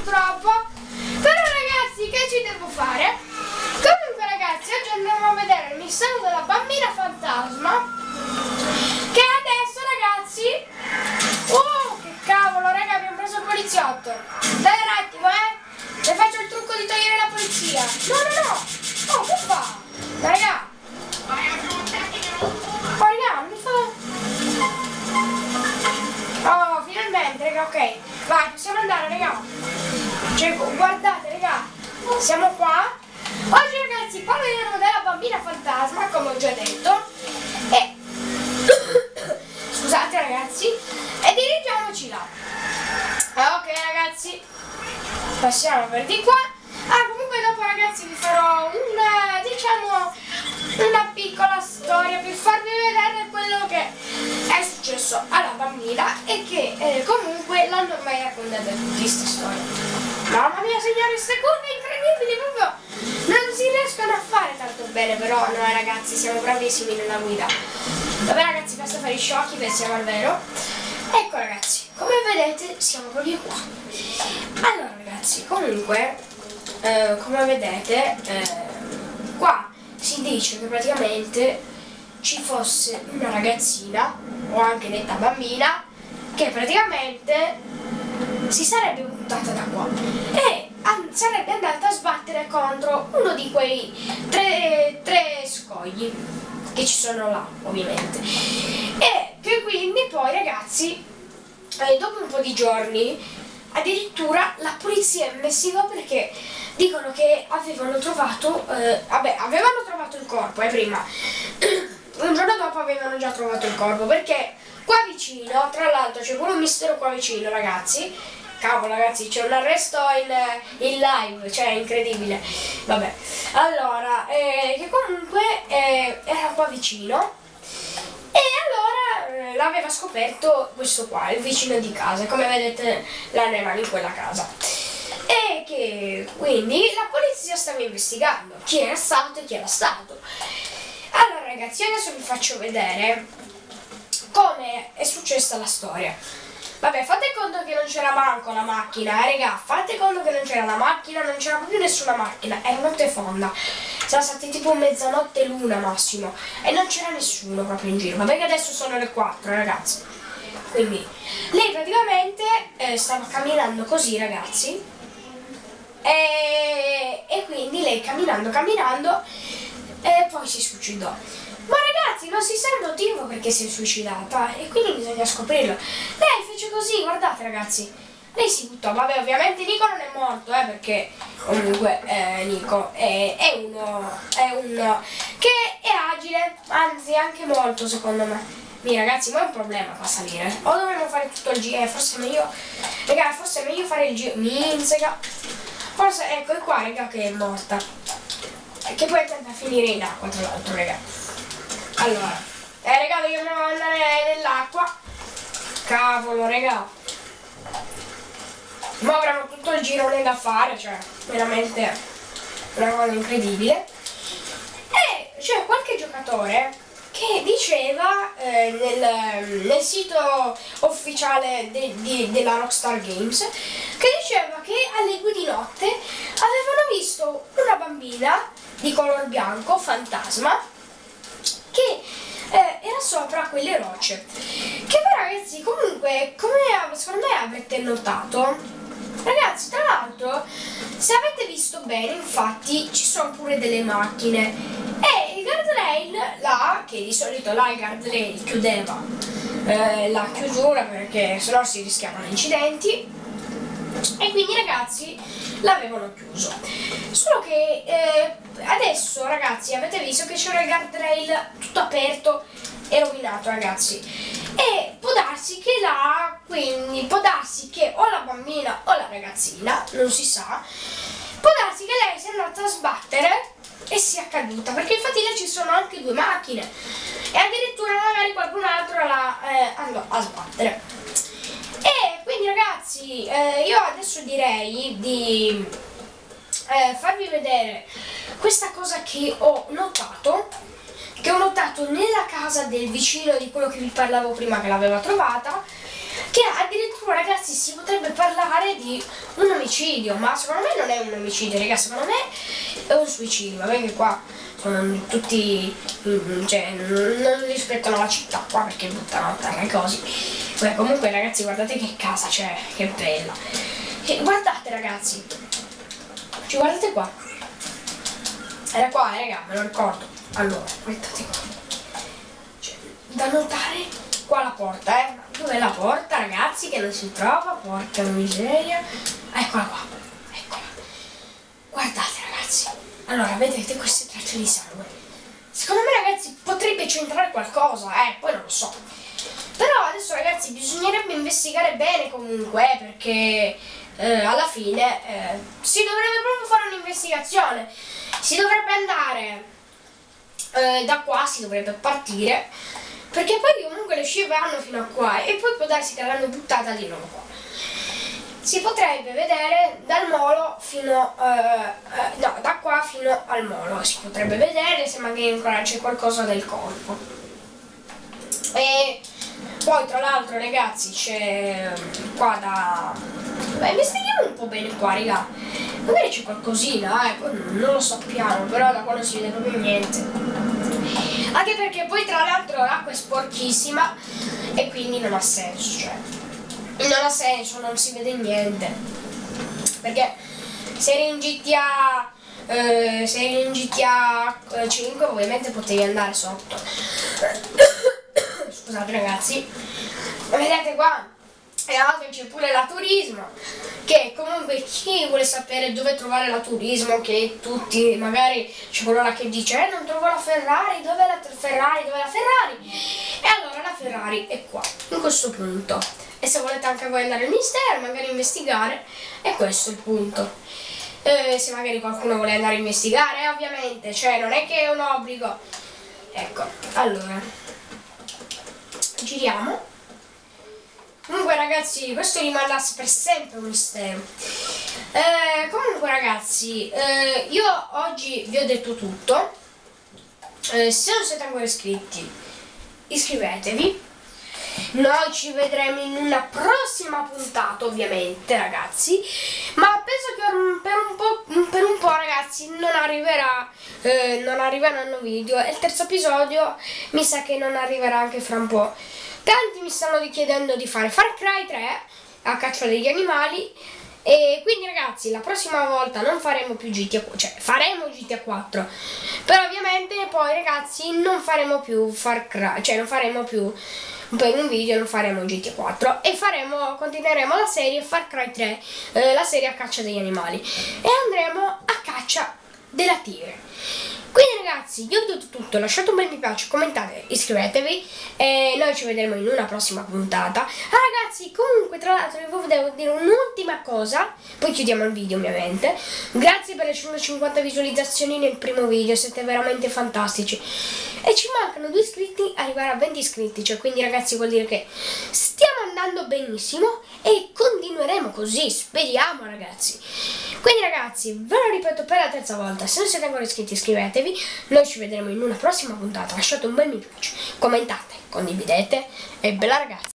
purtroppo. Però ragazzi, che ci devo fare? Comunque ragazzi, oggi andiamo a vedere il mistero della bambina fantasma, che adesso ragazzi, che cavolo raga, abbiamo preso il poliziotto. Dai un attimo, le faccio il trucco di togliere la polizia. No, oh, che fa? Ma raga, non mi fa. Oh, finalmente raga, ok, vai, possiamo andare raga. Cioè, guardate raga, siamo qua. Oggi ragazzi parleremo della bambina fantasma, come ho già detto, e scusate ragazzi, e dirigiamoci là. Ok ragazzi, passiamo per di qua. Comunque dopo ragazzi vi farò una piccola storia per farvi vedere quello che è successo alla bambina e che comunque l'hanno ormai raccontata tutti questa storia. Mamma mia signori, queste curve incredibili, proprio non si riescono a fare tanto bene, però noi ragazzi siamo bravissimi nella guida. Vabbè ragazzi, basta fare i sciocchi, pensiamo al vero. Ecco ragazzi, come vedete siamo proprio qua. Allora ragazzi, comunque come vedete qua si dice che praticamente ci fosse una ragazzina, o anche detta bambina, che praticamente si sarebbe buttata da qua e sarebbe andata a sbattere contro uno di quei tre scogli che ci sono là ovviamente, e che quindi poi ragazzi dopo un po' di giorni addirittura la polizia è investiga, perché dicono che avevano trovato il corpo prima. Un giorno dopo avevano già trovato il corpo, perché qua vicino, tra l'altro c'è pure un mistero qua vicino ragazzi. Cavolo ragazzi, c'è un arresto in live, cioè incredibile. Vabbè, allora, che comunque era qua vicino, e allora l'aveva scoperto questo qua, il vicino di casa, come vedete l'animale in quella casa. E che quindi la polizia stava investigando chi era stato e chi era stato. Allora ragazzi, adesso vi faccio vedere come è successa la storia. Vabbè, fate conto che non c'era manco la macchina, raga, fate conto che non c'era la macchina, non c'era proprio nessuna macchina, era notte fonda, siamo stati tipo mezzanotte l'una massimo, e non c'era nessuno proprio in giro, vabbè che adesso sono le 4 ragazzi. Quindi, lei praticamente stava camminando così ragazzi, e quindi lei camminando, e poi si suicidò. Ma ragazzi, non si sa il motivo perché si è suicidata, e quindi bisogna scoprirlo. Lei fece così, guardate ragazzi, lei si buttò. Vabbè, ovviamente Nico non è morto, perché comunque Nico è uno che è agile, anzi anche molto secondo me. Ragazzi, ma è un problema qua salire, o dovremmo fare tutto il giro, forse è meglio, raga, forse è meglio fare il giro, minzega. Forse, ecco, è qua raga che è morta, che poi tenta a finire in acqua tra l'altro raga. Allora, raga, dobbiamo andare nell'acqua. Cavolo, raga. Ma avranno tutto il girone da fare, cioè, veramente una cosa incredibile. E c'è qualche giocatore che diceva nel sito ufficiale della Rockstar Games, che diceva che alle 2 di notte avevano visto una bambina di color bianco, fantasma, che era sopra quelle rocce. Che poi ragazzi, comunque, come secondo me avete notato, ragazzi, tra l'altro, se avete visto bene, infatti ci sono pure delle macchine, e il guardrail là, che di solito là il guardrail chiudeva la chiusura perché sennò si rischiavano incidenti, e quindi ragazzi l'avevano chiuso. Solo che adesso ragazzi avete visto che c'era il guardrail tutto aperto e rovinato ragazzi, e può darsi che là, quindi può darsi che o la bambina o la ragazzina, non si sa, può darsi che lei sia andata a sbattere e sia caduta, perché infatti là ci sono anche 2 macchine e addirittura magari qualcun altro la andò a sbattere. E quindi ragazzi io adesso direi di farvi vedere questa cosa che ho notato nella casa del vicino di quello che vi parlavo prima, che l'aveva trovata, che addirittura ragazzi si potrebbe parlare di una omicidio, ma secondo me non è un omicidio, raga, secondo me è un suicidio. Vabbè che qua sono tutti, cioè non rispettano la città qua perché buttano a terra e così. Beh, comunque ragazzi, guardate che casa c'è, che bella. E guardate ragazzi, ci guardate qua. Era qua, raga, me lo ricordo. Allora, guardate qua. Cioè, da notare qua la porta, Dov'è la porta, ragazzi, che non si trova? Porca miseria. Eccola qua, eccola. Guardate ragazzi. Allora, vedete queste tracce di sangue. Secondo me ragazzi potrebbe c'entrare qualcosa, poi non lo so. Però adesso ragazzi bisognerebbe investigare bene comunque, perché alla fine si dovrebbe proprio fare un'investigazione. Si dovrebbe andare da qua, si dovrebbe partire, perché poi comunque le scie vanno fino a qua e poi può darsi che l'hanno buttata di nuovo qua. Si potrebbe vedere dal molo fino, no, da qua fino al molo, si potrebbe vedere se magari ancora c'è qualcosa del corpo. E poi tra l'altro ragazzi c'è qua da... Beh, investighiamo un po' bene qua, raga. Magari c'è qualcosina, poi non lo sappiamo, però da qua non si vede proprio niente. Anche perché poi tra l'altro l'acqua è sporchissima e quindi non ha senso, cioè non ha senso, non si vede niente. Perché se eri in GTA 5 ovviamente potevi andare sotto. Scusate ragazzi, vedete qua, e tra l'altro c'è pure la turismo, che comunque chi vuole sapere dove trovare la turismo, che tutti magari c'è quello là che dice non trovo la Ferrari, dov'è la Ferrari, dov'è la Ferrari? E allora la Ferrari è qua, in questo punto. E se volete anche voi andare al mistero, magari investigare, è questo il punto. Se magari qualcuno vuole andare a investigare, ovviamente, cioè non è che è un obbligo. Ecco, allora giriamo. Comunque ragazzi, questo rimarrà per sempre un mistero. Comunque ragazzi, io oggi vi ho detto tutto. Se non siete ancora iscritti, iscrivetevi. Noi ci vedremo in una prossima puntata ovviamente ragazzi, ma penso che per un po' ragazzi non arriveranno video, e il terzo episodio mi sa che non arriverà anche fra un po'. Tanti mi stanno richiedendo di fare Far Cry 3 a caccia degli animali, e quindi ragazzi la prossima volta non faremo più GTA, cioè faremo GTA 4, però ovviamente poi ragazzi non faremo più Far Cry, cioè non faremo più per un video, non faremo GTA 4 e continueremo la serie Far Cry 3, la serie a caccia degli animali, e andremo a caccia della tigre. Quindi ragazzi, io vi ho detto tutto, lasciate un bel mi piace, commentate, iscrivetevi e noi ci vedremo in una prossima puntata. Ragazzi, comunque tra l'altro vi volevo dire un'ultima cosa, poi chiudiamo il video ovviamente. Grazie per le 150 visualizzazioni nel primo video, siete veramente fantastici. E ci mancano 2 iscritti, arrivare a 20 iscritti, cioè quindi ragazzi vuol dire che stiamo andando benissimo e continueremo così, speriamo ragazzi. Quindi ragazzi, ve lo ripeto per la terza volta, se non siete ancora iscritti iscrivetevi, noi ci vedremo in una prossima puntata, lasciate un bel mi piace, commentate, condividete e bella ragazzi.